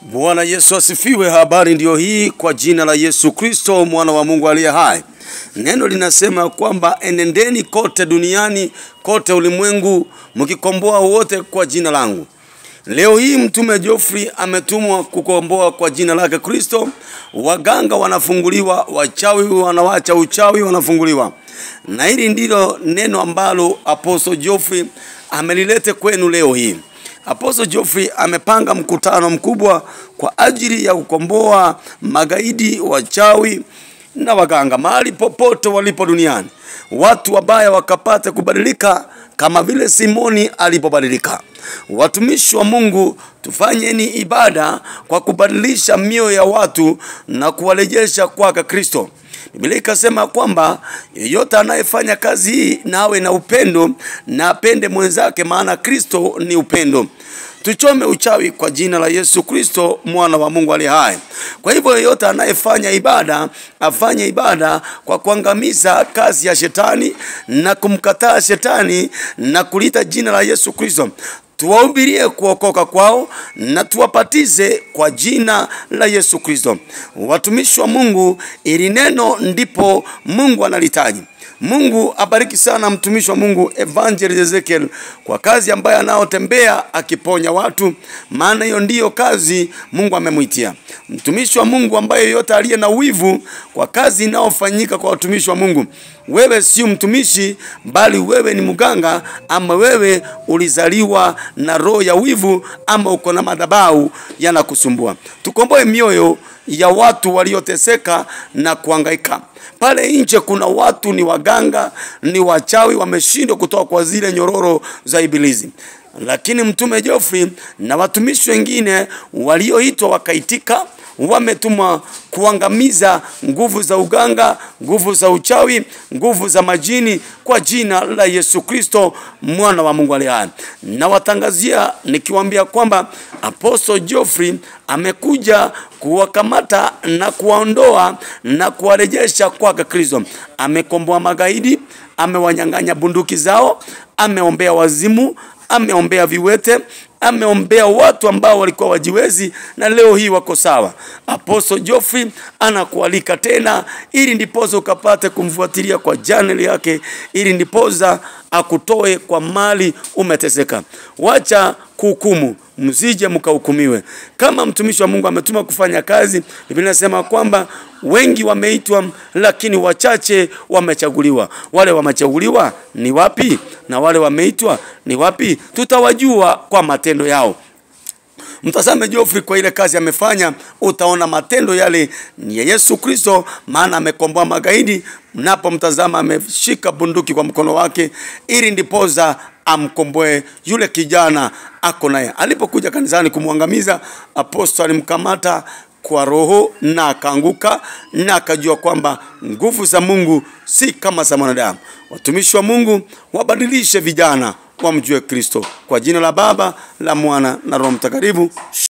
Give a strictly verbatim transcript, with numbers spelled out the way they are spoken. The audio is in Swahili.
Bwana Yesu asifiwe. Habari ndio hii kwa jina la Yesu Kristo mwana wa Mungu aliye hai. Neno linasema kwamba enendeni kote duniani, kote ulimwengu, mkikomboa wote kwa jina langu. Leo hii mtume Geoffrey ametumwa kukomboa kwa jina lake Kristo. Waganga wanafunguliwa, wachawi wanawacha uchawi wanafunguliwa. Na hili ndilo neno ambalo Apostle Geoffrey amelilete kwenu leo hii. Apostle Geoffrey amepanga mkutano mkubwa kwa ajili ya kukomboa magaidi, wachawi na waganga mahali popote walipo duniani. Watu wabaya wakapate kubadilika kama vile Simoni alipobadilika. Watumishi wa Mungu, tufanyeni ibada kwa kubadilisha mioyo ya watu na kuwarejesha kwa Kristo. Biblia ikasema kwamba yeyote anayefanya kazi hii na awe na upendo na apende mwenzake, maana Kristo ni upendo. Tuchome uchawi kwa jina la Yesu Kristo mwana wa Mungu aliye hai. Kwa hivyo yeyote anayefanya ibada afanye ibada kwa kuangamiza kazi ya shetani na kumkataa shetani na kulita jina la Yesu Kristo. Tuwahubirie kuokoka kwao na tuwapatize kwa jina la Yesu Kristo. Watumishi wa Mungu, ili neno ndipo Mungu analitaji. Mungu abariki sana mtumishi wa Mungu Evangelist Ezekiel kwa kazi ambayo anaotembea akiponya watu, maana hiyo ndiyo kazi Mungu amemuitia. Mtumishi wa Mungu ambaye yote aliye na wivu kwa kazi inaofanyika kwa watumishi wa Mungu, wewe si mtumishi bali wewe ni mganga, ama wewe ulizaliwa na roho ya wivu, ama uko na madhabahu yanakusumbua. Tukomboe mioyo ya watu walioteseka na kuhangaika. Pale nje kuna watu ni waganga, ni wachawi, wameshindwa kutoka kwa zile nyororo za ibilisi. Lakini mtume Geoffrey na watumishi wengine walioitwa wakaitika, wametumwa kuangamiza nguvu za uganga, nguvu za uchawi, nguvu za majini kwa jina la Yesu Kristo mwana wa Mungu aliye hai. Na watangazia nikiwaambia kwamba Apostle Geoffrey amekuja kuwakamata na kuwaondoa na kuwarejesha kwa Kristo. Amekomboa magaidi, amewanyang'anya bunduki zao, ameombea wazimu, ameombea viwete, ameombea watu ambao walikuwa wajiwezi na leo hii wako sawa. Apostle Geoffrey anakualika tena ili ndipoza ukapate kumfuatilia kwa channel yake, ili ndipoza akutoe kwa mali umeteseka. Wacha kuhukumu, msije mkahukumiwe. Kama mtumishi wa Mungu ametuma kufanya kazi, Biblia inasema kwamba wengi wameitwa lakini wachache wamechaguliwa. Wale wamechaguliwa ni wapi? Na wale wameitwa ni wapi? Tutawajua kwa matendo yao. Mtazame Geoffrey kwa ile kazi amefanya, utaona matendo yale ni ya Yesu Kristo, maana amekomboa magaidi. Mnapo mtazama ameshika bunduki kwa mkono wake ili ndipoza amkomboe yule kijana ako naye. Alipokuja kanisani kumwangamiza, Apostle alimkamata kwa roho na akaanguka na akajua kwamba nguvu za Mungu si kama za mwanadamu. Watumishi wa Mungu wabadilishe vijana wamjue Kristo kwa jina la Baba, la Mwana na Roho Mtakatifu.